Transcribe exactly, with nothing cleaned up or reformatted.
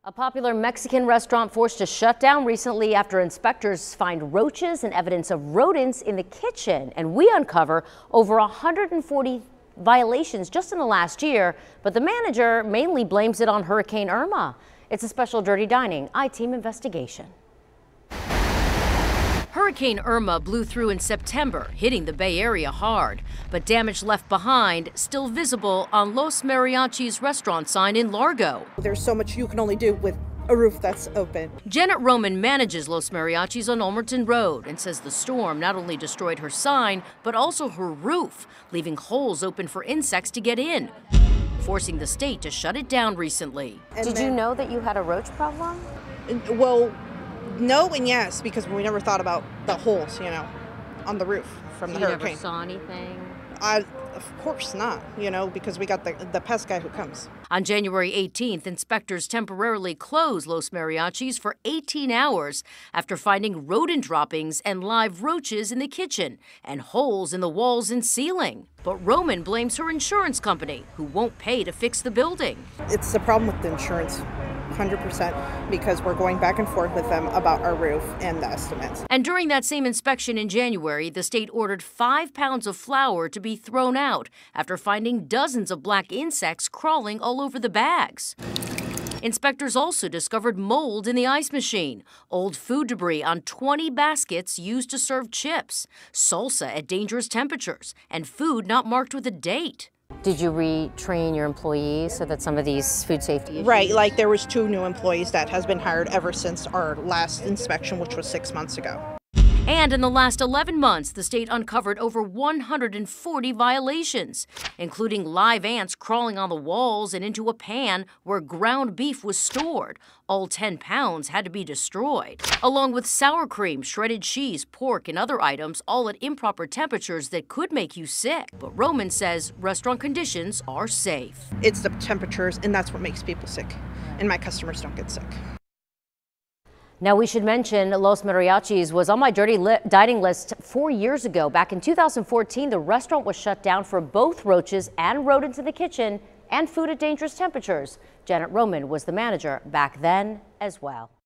A popular Mexican restaurant forced to shut down recently after inspectors find roaches and evidence of rodents in the kitchen. And we uncover over one hundred forty violations just in the last year, but the manager mainly blames it on Hurricane Irma. It's a special Dirty Dining I-Team investigation. Hurricane Irma blew through in September, hitting the Bay Area hard, but damage left behind still visible on Los Mariachi's restaurant sign in Largo. There's so much you can only do with a roof that's open. Janet Roman manages Los Mariachis on Olmerton Road and says the storm not only destroyed her sign, but also her roof, leaving holes open for insects to get in, forcing the state to shut it down recently. And Did then, you know that you had a roach problem? Well, no and yes, because we never thought about the holes, you know, on the roof from the you hurricane. never saw anything? I, of course not, you know, because we got the, the pest guy who comes. On January eighteenth, inspectors temporarily closed Los Mariachis for eighteen hours after finding rodent droppings and live roaches in the kitchen and holes in the walls and ceiling. But Roman blames her insurance company, who won't pay to fix the building. It's the problem with the insurance. one hundred percent, because we're going back and forth with them about our roof and the estimates. And during that same inspection in January, the state ordered five pounds of flour to be thrown out after finding dozens of black insects crawling all over the bags. Inspectors also discovered mold in the ice machine, old food debris on twenty baskets used to serve chips, salsa at dangerous temperatures, and food not marked with a date. Did you retrain your employees so that some of these food safety issues? Right, like there was two new employees that has been hired ever since our last inspection, which was six months ago. And in the last eleven months, the state uncovered over one hundred forty violations, including live ants crawling on the walls and into a pan where ground beef was stored. All ten pounds had to be destroyed, along with sour cream, shredded cheese, pork, and other items, all at improper temperatures that could make you sick. But Roman says restaurant conditions are safe. It's the temperatures, and that's what makes people sick. And my customers don't get sick. Now, we should mention Los Mariachis was on my dirty li dining list four years ago. Back in two thousand fourteen, the restaurant was shut down for both roaches and rodents in the kitchen and food at dangerous temperatures. Janet Roman was the manager back then as well.